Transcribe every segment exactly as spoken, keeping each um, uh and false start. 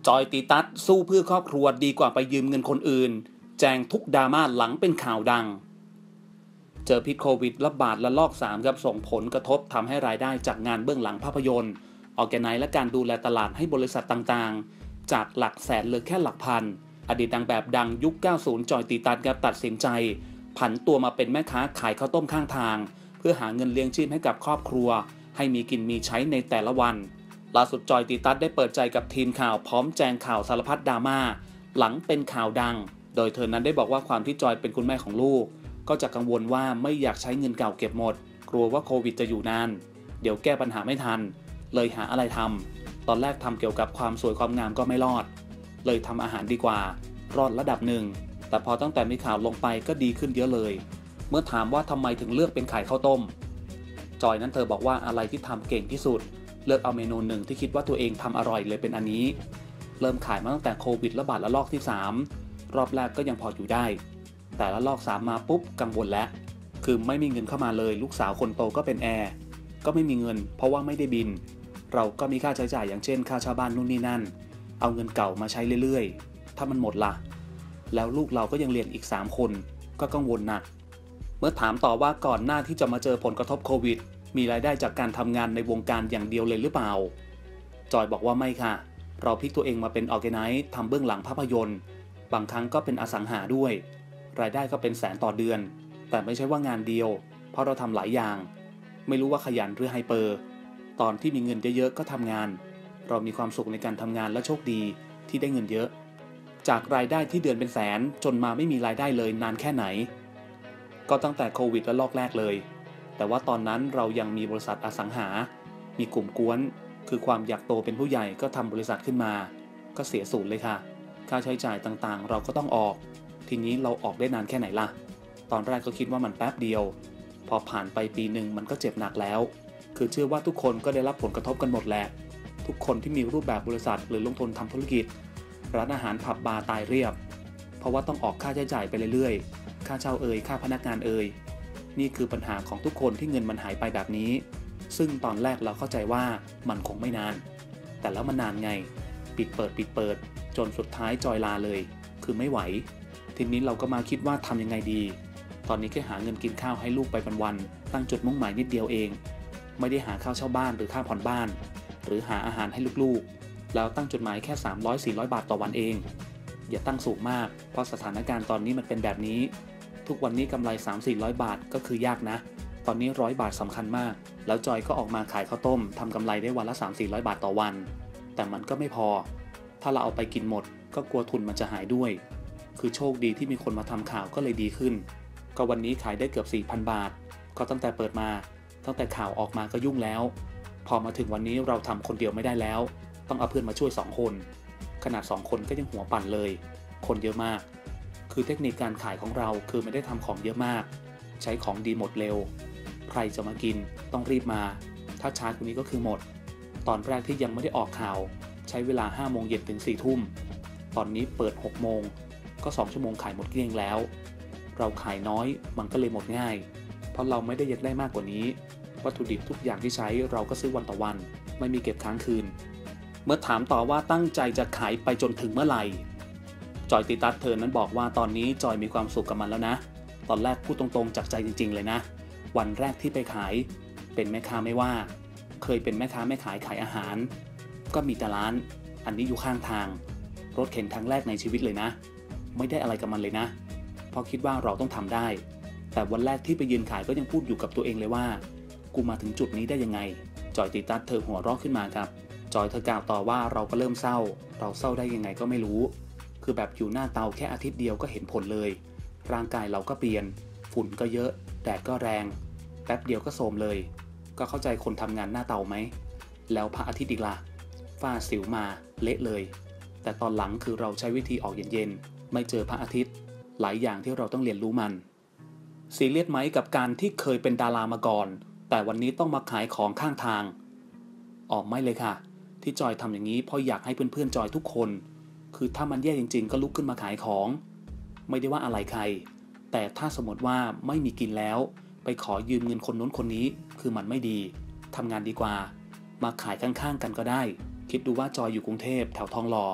จอยตีตัสสู้เพื่อครอบครัวดีกว่าไปยืมเงินคนอื่นแจงทุกดราม่าหลังเป็นข่าวดังเจอพิษโควิดระบาดระลอกสามครับส่งผลกระทบทำให้รายได้จากงานเบื้องหลังภาพยนตร์ออร์แกไนซ์และการดูแลตลาดให้บริษัทต่างๆจากหลักแสนเหลือแค่หลักพันอดีตนางแบบดังยุคเก้าสิบจอยตีตัสครับตัดสินใจผันตัวมาเป็นแม่ค้าขายข้าวต้มข้างทางเพื่อหาเงินเลี้ยงชีพให้กับครอบครัวให้มีกินมีใช้ในแต่ละวันล่าสุดจอยตีตัสได้เปิดใจกับทีมข่าวพร้อมแจงข่าวสารพัดดราม่าหลังเป็นข่าวดังโดยเธอนั้นได้บอกว่าความที่จอยเป็นคุณแม่ของลูกก็จะกังวลว่าไม่อยากใช้เงินเก่าเก็บหมดกลัวว่าโควิดจะอยู่นานเดี๋ยวแก้ปัญหาไม่ทันเลยหาอะไรทำตอนแรกทำเกี่ยวกับความสวยความงามก็ไม่รอดเลยทำอาหารดีกว่ารอดระดับหนึ่งแต่พอตั้งแต่มีข่าวลงไปก็ดีขึ้นเยอะเลยเมื่อถามว่าทำไมถึงเลือกเป็นขายข้าวต้มจอยนั้นเธอบอกว่าอะไรที่ทำเก่งที่สุดเลือกเอาเมนูหนึ่งที่คิดว่าตัวเองทำอร่อยเลยเป็นอันนี้เริ่มขายมาตั้งแต่โควิดระบาดระลอกที่สามรอบแรกก็ยังพออยู่ได้แต่ละลอกสามมาปุ๊บกังวลแล้วคือไม่มีเงินเข้ามาเลยลูกสาวคนโตก็เป็นแอร์ก็ไม่มีเงินเพราะว่าไม่ได้บินเราก็มีค่าใช้จ่ายอย่างเช่นค่าเช่าบ้านนู่นนี่นั่นเอาเงินเก่ามาใช้เรื่อยๆถ้ามันหมดล่ะแล้วลูกเราก็ยังเรียนอีกสามคนก็กังวลหนักเมื่อถามต่อว่าก่อนหน้าที่จะมาเจอผลกระทบโควิดมีรายได้จากการทำงานในวงการอย่างเดียวเลยหรือเปล่าจอยบอกว่าไม่ค่ะเราพลิกตัวเองมาเป็นออร์แกไนซ์ทำเบื้องหลังภาพยนตร์บางครั้งก็เป็นอสังหาด้วยรายได้ก็เป็นแสนต่อเดือนแต่ไม่ใช่ว่างานเดียวเพราะเราทำหลายอย่างไม่รู้ว่าขยันหรือไฮเปอร์ตอนที่มีเงินเยอะๆก็ทำงานเรามีความสุขในการทำงานและโชคดีที่ได้เงินเยอะจากรายได้ที่เดือนเป็นแสนจนมาไม่มีรายได้เลยนานแค่ไหนก็ตั้งแต่โควิดและลอกแรกเลยแต่ว่าตอนนั้นเรายังมีบริษัทอสังหามีกลุ่มกวนคือความอยากโตเป็นผู้ใหญ่ก็ทำบริษัทขึ้นมาก็เสียสูญเลยค่ะค่าใช้จ่ายต่างๆเราก็ต้องออกทีนี้เราออกได้นานแค่ไหนล่ะตอนแรกก็คิดว่ามันแป๊บเดียวพอผ่านไปปีหนึ่งมันก็เจ็บหนักแล้วคือเชื่อว่าทุกคนก็ได้รับผลกระทบกันหมดแหละทุกคนที่มีรูปแบบบริษัทหรือลงทุนทำธุรกิจร้านอาหารผับบาร์ตายเรียบเพราะว่าต้องออกค่าใช้จ่ายไปเรื่อยๆค่าเช่าเอ่ยค่าพนักงานเอ่ยนี่คือปัญหาของทุกคนที่เงินมันหายไปแบบนี้ซึ่งตอนแรกเราเข้าใจว่ามันคงไม่นานแต่แล้วมันนานไงปิดเปิดปิดเปิดจนสุดท้ายจอยลาเลยคือไม่ไหวทีนี้เราก็มาคิดว่าทำยังไงดีตอนนี้แค่หาเงินกินข้าวให้ลูกไปวันๆตั้งจุดมุ่งหมายนิดเดียวเองไม่ได้หาข้าวเช่าบ้านหรือค่าผ่อนบ้านหรือหาอาหารให้ลูกๆแล้วตั้งจุดหมายแค่ สามร้อย สี่ร้อย บาทต่อวันเองอย่าตั้งสูงมากเพราะสถานการณ์ตอนนี้มันเป็นแบบนี้ทุกวันนี้กำไร สามถึงสี่ร้อย บาทก็คือยากนะตอนนี้ร้อยบาทสำคัญมากแล้วจอยก็ออกมาขายข้าวต้มทำกำไรได้วันละ สามถึงสี่ร้อย บาทต่อวันแต่มันก็ไม่พอถ้าเราเอาไปกินหมดก็กลัวทุนมันจะหายด้วยคือโชคดีที่มีคนมาทำข่าวก็เลยดีขึ้นก็วันนี้ขายได้เกือบ สี่พัน บาทก็ตั้งแต่เปิดมาตั้งแต่ข่าวออกมาก็ยุ่งแล้วพอมาถึงวันนี้เราทำคนเดียวไม่ได้แล้วต้องเอาเพื่อนมาช่วยสองคนขนาดสองคนก็ยังหัวปั่นเลยคนเยอะมากคือเทคนิคการขายของเราคือไม่ได้ทำของเยอะมากใช้ของดีหมดเร็วใครจะมากินต้องรีบมาถ้าช้ากว่านี้ก็คือหมดตอนแรกที่ยังไม่ได้ออกข่าวใช้เวลาห้าโมงเย็นถึงสี่ทุ่มตอนนี้เปิดหกโมงก็สองชั่วโมงขายหมดเกลี้ยงแล้วเราขายน้อยมันก็เลยหมดง่ายเพราะเราไม่ได้อยากได้มากกว่านี้วัตถุดิบทุกอย่างที่ใช้เราก็ซื้อวันต่อวันไม่มีเก็บค้างคืนเมื่อถามต่อว่าตั้งใจจะขายไปจนถึงเมื่อไหร่จอยตีตัสเธอนั้นบอกว่าตอนนี้จอยมีความสุขกับมันแล้วนะตอนแรกพูดตรงๆจากใจจริงๆเลยนะวันแรกที่ไปขายเป็นแม่ค้าไม่ว่าเคยเป็นแม่ค้าแม่ขายขายอาหารก็มีแต่ร้านอันนี้อยู่ข้างทางรถเข็นครั้งแรกในชีวิตเลยนะไม่ได้อะไรกับมันเลยนะเพราะคิดว่าเราต้องทำได้แต่วันแรกที่ไปยืนขายก็ยังพูดอยู่กับตัวเองเลยว่ากูมาถึงจุดนี้ได้ยังไงจอยตีตัสเธอหัวเราะขึ้นมาครับจอยเธอกล่าวต่อว่าเราก็เริ่มเศร้าเราเศร้าได้ยังไงก็ไม่รู้คือแบบอยู่หน้าเตาแค่อาทิตย์เดียวก็เห็นผลเลยร่างกายเราก็เปลี่ยนฝุ่นก็เยอะแดดก็แรงแป๊บเดียวก็โทรมเลยก็เข้าใจคนทำงานหน้าเตาไหมแล้วพระอาทิตย์อีกล่ะฝ้าสิวมาเละเลยแต่ตอนหลังคือเราใช้วิธีออกเย็นๆไม่เจอพระอาทิตย์หลายอย่างที่เราต้องเรียนรู้มันซีเรียสไหมกับการที่เคยเป็นดารามาก่อนแต่วันนี้ต้องมาขายของข้างทางออกไม่เลยค่ะที่จอยทำอย่างนี้เพราะอยากให้เพื่อนๆจอยทุกคนคือถ้ามันแย่จริงๆก็ลุกขึ้นมาขายของไม่ได้ว่าอะไรใครแต่ถ้าสมมติว่าไม่มีกินแล้วไปขอยืมเงินคนนู้นคนนี้คือมันไม่ดีทำงานดีกว่ามาขายข้างๆกันก็ได้คิดดูว่าจอยอยู่กรุงเทพแถวทองหล่อ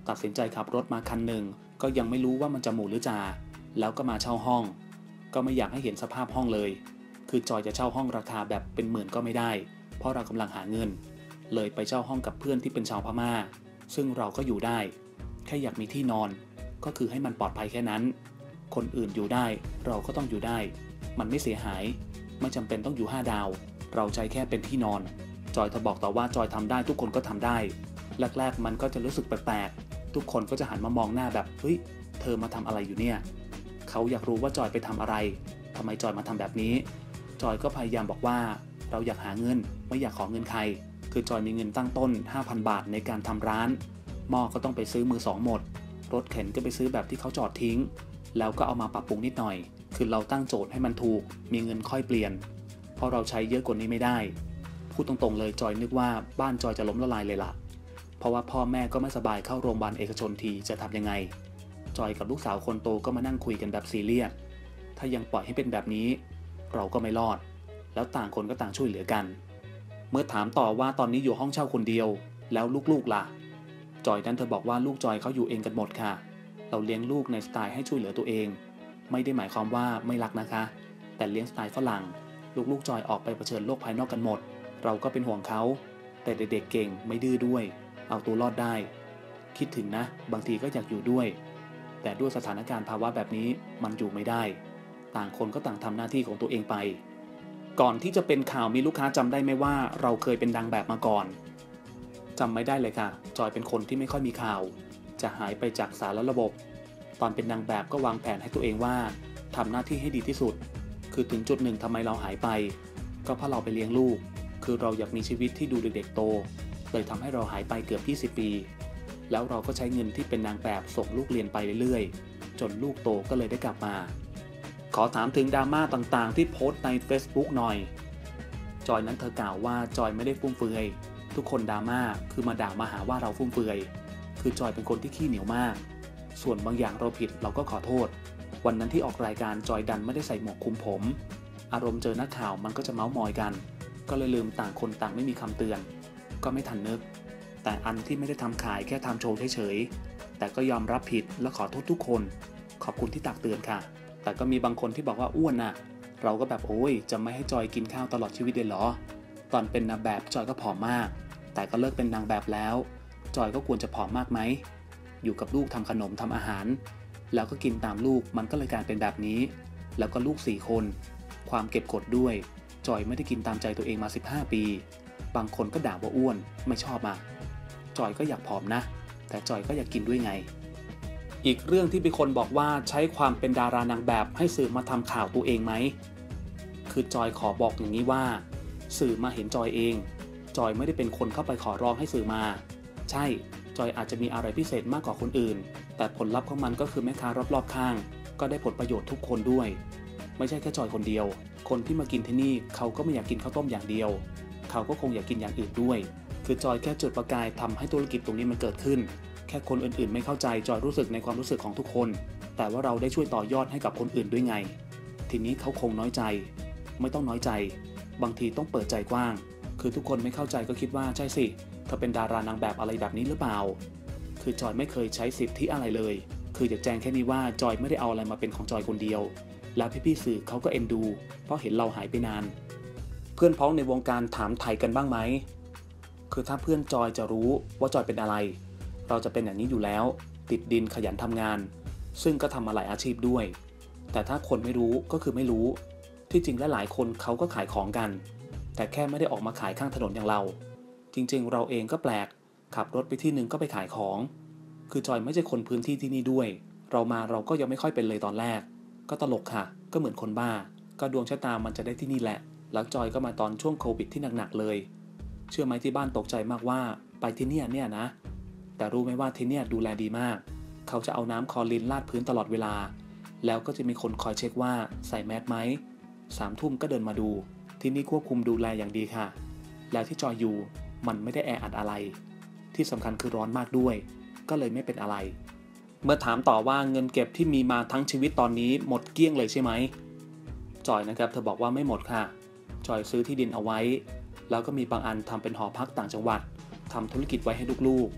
ตัดสินใจขับรถมาคันหนึ่งก็ยังไม่รู้ว่ามันจะหมู่หรือจ่าแล้วก็มาเช่าห้องก็ไม่อยากให้เห็นสภาพห้องเลยคือจอยจะเช่าห้องราคาแบบเป็นหมื่นก็ไม่ได้เพราะเรากำลังหาเงินเลยไปเช่าห้องกับเพื่อนที่เป็นชาวพม่าซึ่งเราก็อยู่ได้แค่อยากมีที่นอนก็คือให้มันปลอดภัยแค่นั้นคนอื่นอยู่ได้เราก็ต้องอยู่ได้มันไม่เสียหายไม่จำเป็นต้องอยู่ห้าดาวเราใจแค่เป็นที่นอนจอยเธอบอกต่อว่าจอยทำได้ทุกคนก็ทำได้แรกๆมันก็จะรู้สึกแปลกๆทุกคนก็จะหันมามองหน้าแบบเฮ้ยเธอมาทำอะไรอยู่เนี่ยเขาอยากรู้ว่าจอยไปทำอะไรทำไมจอยมาทำแบบนี้จอยก็พยายามบอกว่าเราอยากหาเงินไม่อยากขอเงินใครคือจอยมีเงินตั้งต้น ห้าพัน บาทในการทำร้านหม้อก็ต้องไปซื้อมือสองหมดรถเข็นก็ไปซื้อแบบที่เขาจอดทิ้งแล้วก็เอามาปรับปรุงนิดหน่อยคือเราตั้งโจทย์ให้มันถูกมีเงินค่อยเปลี่ยนเพราะเราใช้เยอะกว่านี้ไม่ได้พูดตรงๆเลยจอยนึกว่าบ้านจอยจะล้มละลายเลยล่ะเพราะว่าพ่อแม่ก็ไม่สบายเข้าโรงพยาบาลเอกชนทีจะทำยังไงจอยกับลูกสาวคนโตก็มานั่งคุยกันแบบซีเรียสถ้ายังปล่อยให้เป็นแบบนี้เราก็ไม่รอดแล้วต่างคนก็ต่างช่วยเหลือกันเมื่อถามต่อว่าตอนนี้อยู่ห้องเช่าคนเดียวแล้วลูกๆล่ะจอยนั้นเธอบอกว่าลูกจอยเขาอยู่เองกันหมดค่ะเราเลี้ยงลูกในสไตล์ให้ช่วยเหลือตัวเองไม่ได้หมายความว่าไม่รักนะคะแต่เลี้ยงสไตล์ฝรั่งลูกๆจอยออกไปเผชิญโลกภายนอกกันหมดเราก็เป็นห่วงเขาแต่เด็กๆเก่งไม่ดื้อด้วยเอาตัวรอดได้คิดถึงนะบางทีก็อยากอยู่ด้วยแต่ด้วยสถานการณ์ภาวะแบบนี้มันอยู่ไม่ได้ต่างคนก็ต่างทำหน้าที่ของตัวเองไปก่อนที่จะเป็นข่าวมีลูกค้าจำได้ไหมว่าเราเคยเป็นนางแบบมาก่อนจำไม่ได้เลยค่ะจอยเป็นคนที่ไม่ค่อยมีข่าวจะหายไปจากสารระบบตอนเป็นนางแบบก็วางแผนให้ตัวเองว่าทำหน้าที่ให้ดีที่สุดคือถึงจุดหนึ่งทำไมเราหายไปก็เพราะเราไปเลี้ยงลูกคือเราอยากมีชีวิตที่ดูเด็กๆโตเลยทำให้เราหายไปเกือบยี่สิบปีแล้วเราก็ใช้เงินที่เป็นนางแบบส่งลูกเรียนไปเรื่อยๆจนลูกโตก็เลยได้กลับมาขอถามถึงดราม่าต่างๆที่โพสต์ใน Facebook หน่อยจอยนั้นเธอกล่าวว่าจอยไม่ได้ฟุ่มเฟือยทุกคนดราม่าคือมาด่ามาหาว่าเราฟุ่มเฟือยคือจอยเป็นคนที่ขี้เหนียวมากส่วนบางอย่างเราผิดเราก็ขอโทษวันนั้นที่ออกรายการจอยดันไม่ได้ใส่หมวกคลุมผมอารมณ์เจอนักข่าวมันก็จะเม้ามอยกันก็เลยลืมต่างคนต่างไม่มีคำเตือนก็ไม่ทันนึกแต่อันที่ไม่ได้ทำขายแค่ทำโชว์เฉยๆแต่ก็ยอมรับผิดและขอโทษทุกคนขอบคุณที่ตักเตือนค่ะแต่ก็มีบางคนที่บอกว่าอ้วนน่ะเราก็แบบโอ้ยจะไม่ให้จอยกินข้าวตลอดชีวิตเลยเหรอตอนเป็นนางแบบจอยก็ผอมมากแต่ก็เลิกเป็นนางแบบแล้วจอยก็ควรจะผอมมากไหมอยู่กับลูกทำขนมทำอาหารแล้วก็กินตามลูกมันก็เลยกลายเป็นแบบนี้แล้วก็ลูกสี่คนความเก็บกดด้วยจอยไม่ได้กินตามใจตัวเองมาสิบห้าปีบางคนก็ด่าว่าอ้วนไม่ชอบอ่ะจอยก็อยากผอมนะแต่จอยก็อยากกินด้วยไงอีกเรื่องที่มีคนบอกว่าใช้ความเป็นดารานางแบบให้สื่อมาทำข่าวตัวเองไหมคือจอยขอบอกอย่างนี้ว่าสื่อมาเห็นจอยเองจอยไม่ได้เป็นคนเข้าไปขอร้องให้สื่อมาใช่จอยอาจจะมีอะไรพิเศษมากกว่าคนอื่นแต่ผลลัพธ์ของมันก็คือแม่ค้ารอบๆข้างก็ได้ผลประโยชน์ทุกคนด้วยไม่ใช่แค่จอยคนเดียวคนที่มากินที่นี่เขาก็ไม่อยากกินข้าวต้มอย่างเดียวเขาก็คงอยากกินอย่างอื่นด้วยคือจอยแค่จุดประกายทำให้ธุรกิจตรงนี้มันเกิดขึ้นแค่คนอื่นๆไม่เข้าใจจอยรู้สึกในความรู้สึกของทุกคนแต่ว่าเราได้ช่วยต่อยอดให้กับคนอื่นด้วยไงทีนี้เขาคงน้อยใจไม่ต้องน้อยใจบางทีต้องเปิดใจกว้างคือทุกคนไม่เข้าใจก็คิดว่าใช่สิเธอเป็นดารานางแบบอะไรแบบนี้หรือเปล่าคือจอยไม่เคยใช้สิทธิอะไรเลยคืออยากแจ้งแค่นี้ว่าจอยไม่ได้เอาอะไรมาเป็นของจอยคนเดียวแล้วพี่ๆสื่อเขาก็เอ็นดูเพราะเห็นเราหายไปนานเพื่อนพ้องในวงการถามไถ่กันบ้างไหมคือถ้าเพื่อนจอยจะรู้ว่าจอยเป็นอะไรเราจะเป็นอย่างนี้อยู่แล้วติดดินขยันทำงานซึ่งก็ทำมาหลายอาชีพด้วยแต่ถ้าคนไม่รู้ก็คือไม่รู้ที่จริงและหลายคนเขาก็ขายของกันแต่แค่ไม่ได้ออกมาขายข้างถนนอย่างเราจริงๆเราเองก็แปลกขับรถไปที่นึงก็ไปขายของคือจอยไม่ใช่คนพื้นที่ที่นี่ด้วยเรามาเราก็ยังไม่ค่อยเป็นเลยตอนแรกก็ตลกค่ะก็เหมือนคนบ้าก็ดวงชะตามันจะได้ที่นี่แหละแล้วจอยก็มาตอนช่วงโควิดที่หนักๆเลยเชื่อไหมที่บ้านตกใจมากว่าไปที่เนี่ยเนี่ยนะแต่รู้ไหมว่าที่เนี่ยดูแลดีมากเขาจะเอาน้ำคลอรีนราดพื้นตลอดเวลาแล้วก็จะมีคนคอยเช็คว่าใส่แมสไหมสามทุ่มก็เดินมาดูที่นี่ควบคุมดูแลอย่างดีค่ะแล้วที่จอยอยู่มันไม่ได้แออัดอะไรที่สำคัญคือร้อนมากด้วยก็เลยไม่เป็นอะไรเมื่อถามต่อว่าเงินเก็บที่มีมาทั้งชีวิตตอนนี้หมดเกลี้ยงเลยใช่ไหมจอยนะครับเธอบอกว่าไม่หมดค่ะจอยซื้อที่ดินเอาไว้แล้วก็มีบางอันทำเป็นหอพักต่างจังหวัดทำธุรกิจไว้ให้ลูกๆ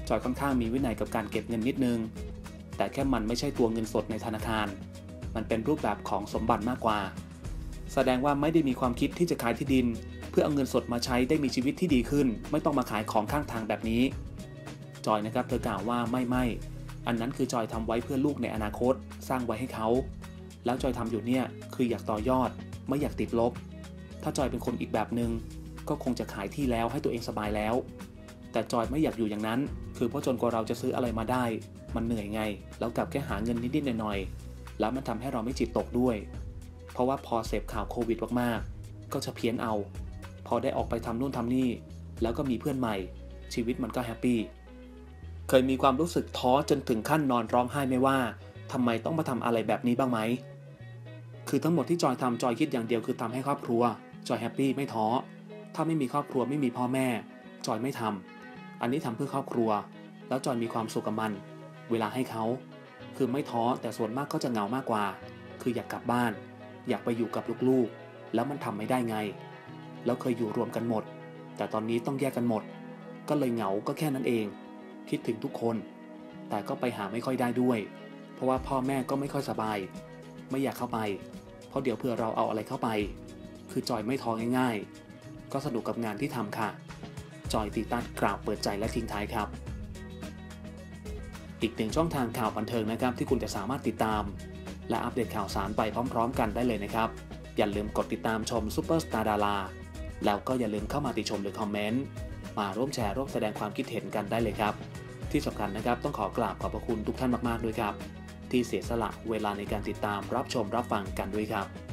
จอยค่อนข้างมีวินัยกับการเก็บเงินนิดนึงแต่แค่มันไม่ใช่ตัวเงินสดในธนาคารมันเป็นรูปแบบของสมบัติมากกว่าแสดงว่าไม่ได้มีความคิดที่จะขายที่ดินเพื่อเอาเงินสดมาใช้ได้มีชีวิตที่ดีขึ้นไม่ต้องมาขายของข้างทางแบบนี้จอยนะครับเธอกล่าวว่าไม่ไม่อันนั้นคือจอยทำไว้เพื่อลูกในอนาคตสร้างไว้ให้เขาแล้วจอยทำอยู่เนี่ยคืออยากต่อยอดไม่อยากติดลบถ้าจอยเป็นคนอีกแบบนึงก็คงจะขายที่แล้วให้ตัวเองสบายแล้วแต่จอยไม่อยากอยู่อย่างนั้นคือเพราะจนกว่าเราจะซื้ออะไรมาได้มันเหนื่อยไงแล้วกลับแค่หาเงินนิดๆหน่อยๆแล้วมันทำให้เราไม่จิตตกด้วยเพราะว่าพอเสพข่าวโควิดมากๆก็จะเพี้ยนเอาพอได้ออกไปทำนู่นทำนี่แล้วก็มีเพื่อนใหม่ชีวิตมันก็แฮปปี้เคยมีความรู้สึกท้อจนถึงขั้นนอนร้องไห้ไม่ว่าทำไมต้องมาทำอะไรแบบนี้บ้างไหมคือทั้งหมดที่จอยทำจอยคิดอย่างเดียวคือทำให้ครอบครัวจอยแฮปปี้ไม่ท้อถ้าไม่มีครอบครัวไม่มีพ่อแม่จอยไม่ทำอันนี้ทำเพื่อครอบครัวแล้วจอยมีความสุขกับมันเวลาให้เขาคือไม่ท้อแต่ส่วนมากก็จะเหงามากกว่าคืออยากกลับบ้านอยากไปอยู่กับลูกๆแล้วมันทำไม่ได้ไงแล้วเคยอยู่รวมกันหมดแต่ตอนนี้ต้องแยกกันหมดก็เลยเหงาก็แค่นั้นเองคิดถึงทุกคนแต่ก็ไปหาไม่ค่อยได้ด้วยเพราะว่าพ่อแม่ก็ไม่ค่อยสบายไม่อยากเข้าไปเพราะเดี๋ยวเผื่อเราเอาอะไรเข้าไปคือจอยไม่ท้อง่ายๆก็สนุกกับงานที่ทำค่ะจอยตีตัดกล่าวเปิดใจและทิ้งท้ายครับอีกหนึ่งช่องทางข่าวบันเทิงนะครับที่คุณจะสามารถติดตามและอัปเดตข่าวสารไปพร้อมๆกันได้เลยนะครับอย่าลืมกดติดตามชมซุปเปอร์สตาร์ดาราแล้วก็อย่าลืมเข้ามาติชมหรือคอมเมนต์มาร่วมแชร์ร่วมแสดงความคิดเห็นกันได้เลยครับที่สำคัญนะครับต้องขอกราบขอบพระคุณทุกท่านมากๆด้วยครับที่เสียสละเวลาในการติดตามรับชมรับฟังกันด้วยครับ